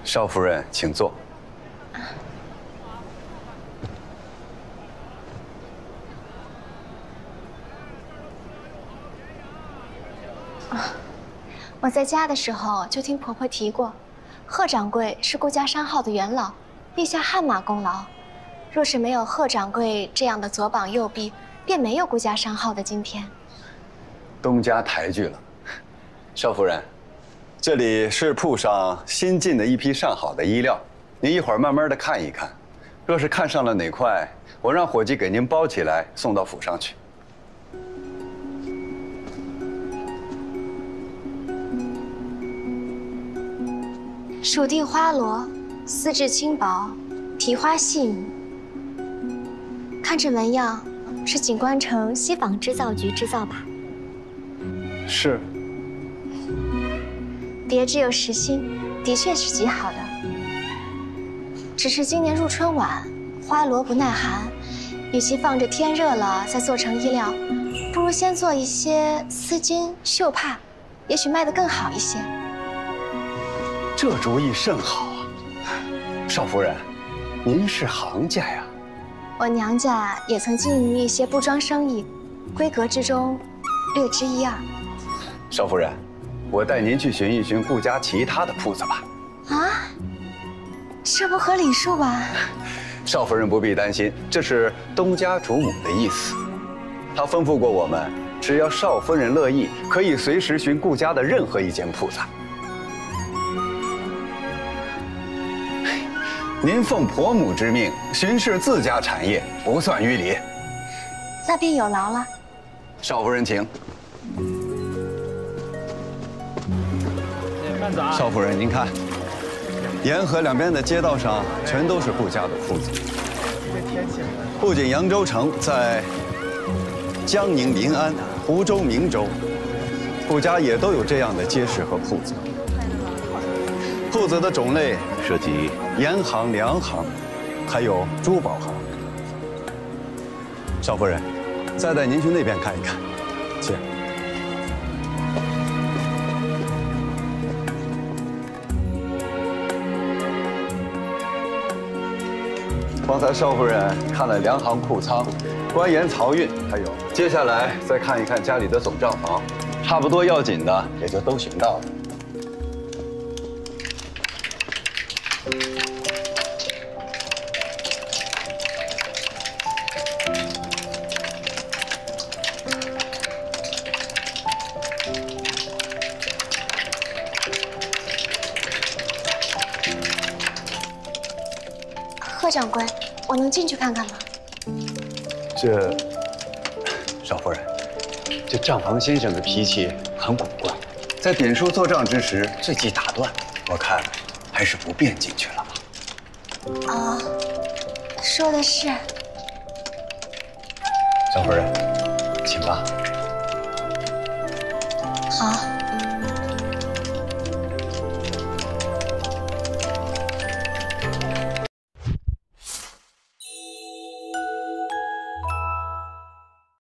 少夫人，请坐。 我在家的时候就听婆婆提过，贺掌柜是顾家商号的元老，立下汗马功劳。若是没有贺掌柜这样的左膀右臂，便没有顾家商号的今天。 东家抬举了，少夫人，这里是铺上新进的一批上好的衣料，您一会儿慢慢的看一看，若是看上了哪块，我让伙计给您包起来送到府上去。 蜀地花罗，丝质轻薄，提花细腻。看这纹样，是锦官城西纺织造局制造吧？ 是。 别致又实心，的确是极好的。只是今年入春晚，花罗不耐寒，与其放着天热了再做成衣料，不如先做一些丝巾、绣帕，也许卖得更好一些。 这主意甚好啊，少夫人，您是行家呀。 我娘家也曾经营一些布庄生意，规格之中略知一二。 少夫人，我带您去寻一寻顾家其他的铺子吧。 啊，这不合礼数吧？ 少夫人不必担心，这是东家主母的意思。她吩咐过我们，只要少夫人乐意，可以随时寻顾家的任何一间铺子。您奉婆母之命巡视自家产业，不算逾礼。 那便有劳了。 少夫人，请。少夫人，您看，沿河两边的街道上全都是顾家的铺子。不仅扬州城，在江宁临安、湖州明州，顾家也都有这样的街市和铺子。铺子的种类涉及盐行、粮行，还有珠宝行。少夫人，再带您去那边看一看，请。刚才少夫人看了粮行库仓、官盐漕运，还有接下来再看一看家里的总账房，差不多要紧的也就都寻到了。 贺掌柜，我能进去看看吗？ 少夫人，这账房先生的脾气很古怪，在点数做账之时最忌打断，我看还是不便进去了吧。 啊，说的是。 少夫人，请吧。 好。